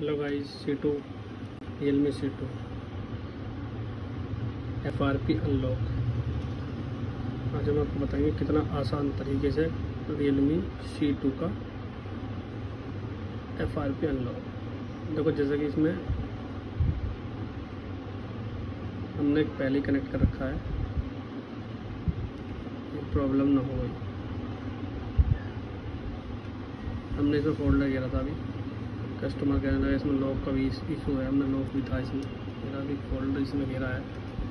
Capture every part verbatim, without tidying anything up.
Hello guys, C two Realme C two F R P unlock. आज हम आपको बताएंगे कितना आसान तरीके से रियलमी सी टू का एफ आर पी अनलॉक। देखो, जैसा कि इसमें हमने पहले ही कनेक्ट कर रखा है, प्रॉब्लम ना हो गई। हमने इसमें फोल्डर घेरा था, अभी कस्टमर कहने लगा इसमें लॉक का भी इशू है। हमने लॉक भी था इसमें, मेरा भी फोल्डर इसमें घेरा है।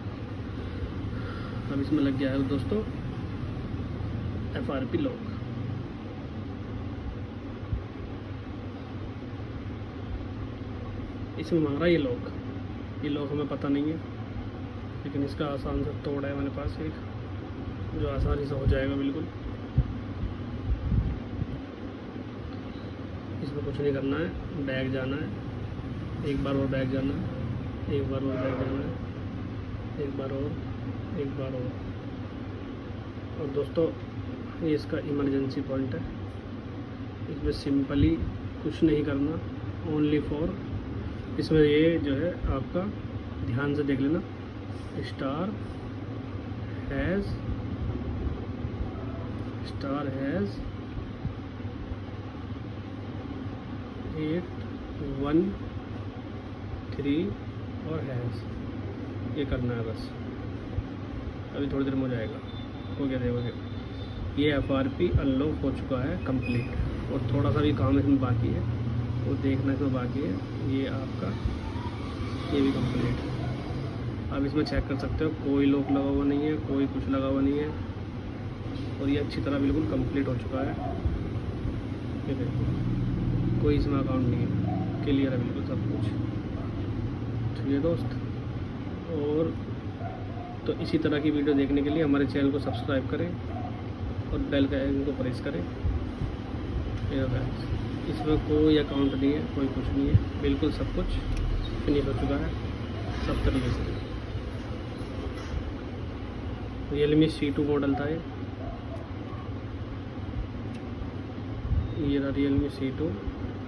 अब इसमें लग गया है दोस्तों एफ आर पी लॉक। इसमें मांग रहा है ये लॉक। ये लॉक हमें पता नहीं है, लेकिन इसका आसान सा तोड़ है मेरे पास एक, जो आसानी से हो जाएगा बिल्कुल। इसमें कुछ नहीं करना है, बैग जाना है, एक बार और बैग जाना है, एक बार और बैग जाना है, एक बार और, एक बार और। और दोस्तों, ये इसका इमरजेंसी पॉइंट है। इसमें सिंपली कुछ नहीं करना, ओनली फॉर इसमें ये जो है आपका ध्यान से देख लेना, star hash star hash eight one three और हैज़, ये करना है बस। अभी थोड़ी देर में हो जाएगा, हो गया देखोगे। ये एफ आर पी अनलॉक हो चुका है कंप्लीट, और थोड़ा सा भी काम इसमें बाकी है, वो देखना इसमें बाकी है। ये आपका ये भी कंप्लीट है। आप इसमें चेक कर सकते हो, कोई लॉक लगा हुआ नहीं है, कोई कुछ लगा हुआ नहीं है, और ये अच्छी तरह बिल्कुल कंप्लीट हो चुका है। ये देखो, कोई इसमें अकाउंट नहीं है, क्लियर है बिल्कुल सब कुछ। ठीक है दोस्त, और तो इसी तरह की वीडियो देखने के लिए हमारे चैनल को सब्सक्राइब करें और बेल का आइकन को प्रेस करें। इसमें कोई अकाउंट नहीं है, कोई कुछ नहीं है, बिल्कुल सब कुछ फिनिश हो चुका है सब तरीके से। रियलमी सी टू मॉडल था ये ये रहा रियलमी सी टू।